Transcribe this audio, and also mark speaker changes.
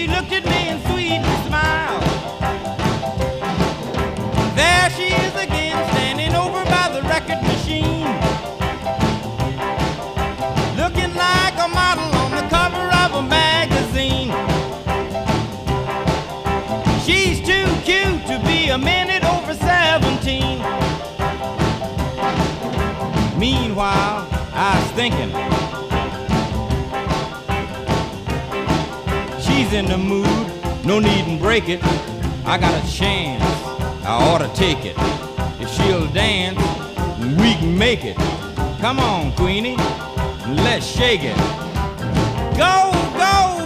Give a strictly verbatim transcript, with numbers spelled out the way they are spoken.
Speaker 1: She looked at me and sweetly smiled. There she is again, standing over by the record machine, looking like a model on the cover of a magazine. She's too cute to be a minute over seventeen. Meanwhile, I was thinking, she's in the mood, no need to break it. I got a chance, I ought to take it. If she'll dance, we can make it. Come on, Queenie, let's shake it. Go, go!